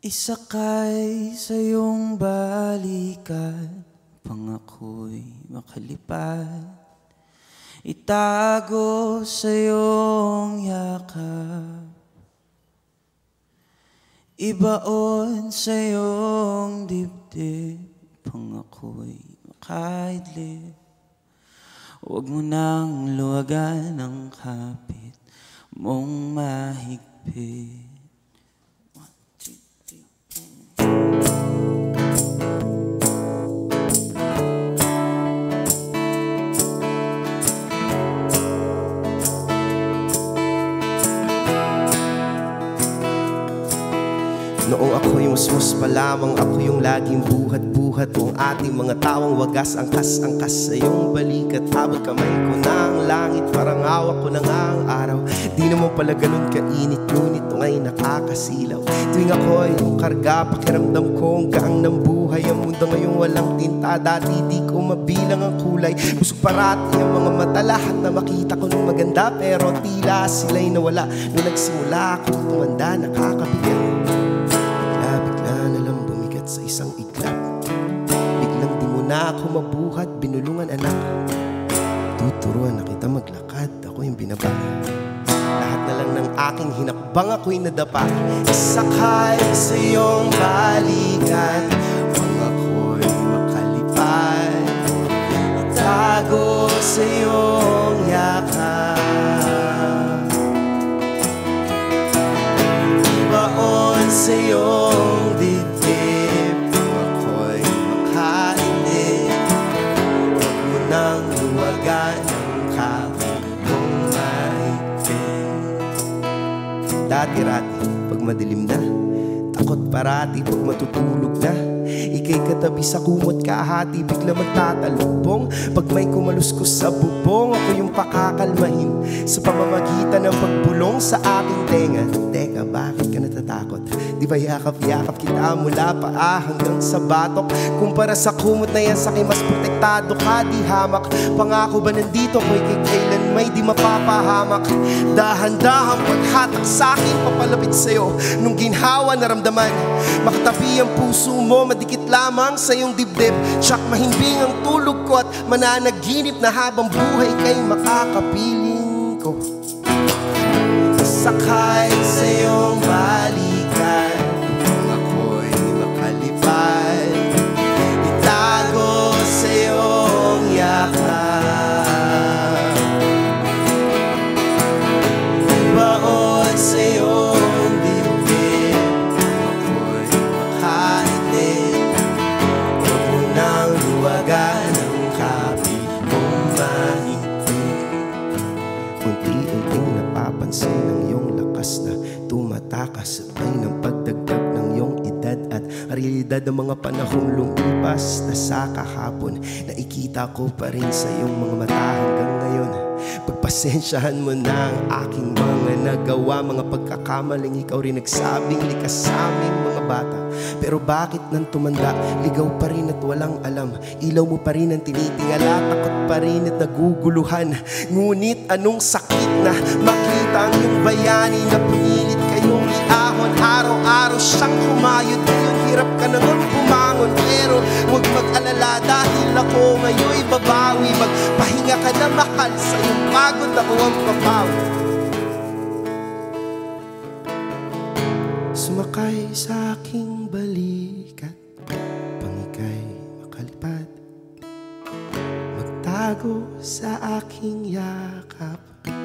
Isakay sa iyong balikan, pangako'y makalipad. Itago sa iyong yakap, ibaon sa iyong dibdib, pangako'y makaidlip. Huwag mo nang luwagan ang kapit mong mahigpit. Noong ako'y musmos pa lamang, ako yung laging buhat-buhat ang ating mga tawang wagas, angkas-angkas sa iyong balikat. Abot kamay ko na ang langit, parang hawak ko na nga ang araw. Di naman pala ganun kainit, ngunit ngay nakakasilaw. Tuwing ako'y yung karga, pakiramdam ko ang gaang ng buhay. Ang mundo ngayong walang tinta, dati di ko mabilang ang kulay. Busog parati ang mga mata, lahat na makita ko nung maganda, pero tila sila'y nawala nung nagsimula akong tumanda. Nakakabigat, sa isang iglap, biglang di mo na ako mabuhat, binulungan anak. Tuturuan na kita maglakad, ako yung binaba. Lahat na lang ng aking hinakbang, ako'y nadapa. Sakay sa iyong balikan, huwag ako'y makalipad. Itago sa iyong yakap, ibaon sa iyong dibdib. Dati-rati, pag madilim na, takot parati pag matutulog na. Ika'y katabi sa kumot kahati, bigla magtatalubong. Pag may kumaluskos sa bubong, ako yung pakakalmahin sa pamamagitan ng pagbulong sa aking tenga. Teka, bakit ka natatakot? Di ba yakap-yakap kita mula paa hanggang sa batok? Kumpara sa kumot na yan, sa'kin mas protektado ka, di hamak. Pangako ba nandito ko'y kailan may di mapapahamak? Dahan-dahan paghatak sa'kin, papalapit sa'yo. Nung ginhawa naramdaman, makatabi ang puso mo, madikit lamang sa iyong dibdib. Tsak mahimbing ang tulog ko at mananaginip na habang buhay kay makakapiling ko. Sakay sa iyong balikan, ako'y makalipad. Itago sa iyong yakap, ibaon sa iyong dibdib, ako'y makainip. Huwag mo nang luwagan ang kapit mong mahigpit. Unti-unting napapansin ang iyong lakas na tumatakas, sabay ng pagdagdag ng iyong edad at realidad ng mga panahong lumipas na sa kahapon. Nakikita ko pa rin sa iyong mga mata hanggang ngayon. Pagpasensyahan mo na ang aking mga nagawa, mga pagkakamaling ikaw rin nagsabing likas sa aming mga bata. Pero bakit nang tumanda, ligaw pa rin at walang alam. Ilaw mo pa rin ang tinitingala, takot pa rin at naguguluhan. Ngunit anong sakit na makita ang iyong bayani na pinilit kayong iahon. Araw-araw siyang humayod, ngayon hirap ka naman bumangon. Pero huwag mag-alala dahil ako ngayon'y babawi. Magpahinga ka na mahal, sa iyong pagod ako ang papawi. Sumakay sa aking balikat, pang ika'y makalipad. Magtago sa aking yakap,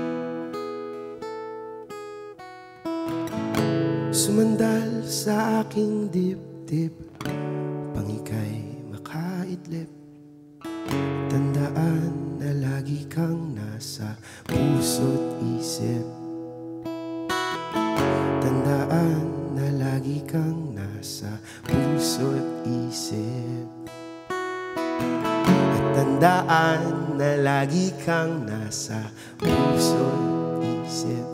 sumandal sa aking dibdib, pang ika'y makaidlip. Tandaan na lagi kang nasa puso't isip. Tandaan na lagi kang nasa puso't isip. At tandaan na lagi kang nasa puso't isip.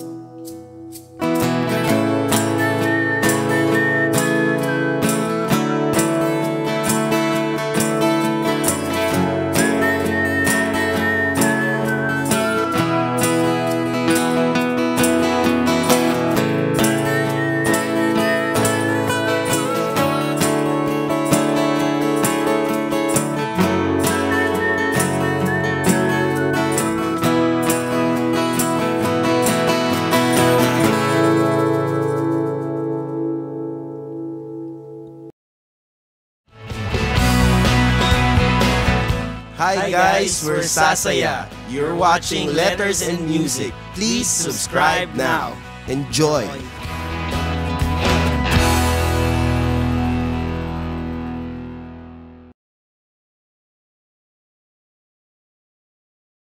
Hi guys, we're Sasaya. You're watching Letters and Music. Please subscribe now. Enjoy!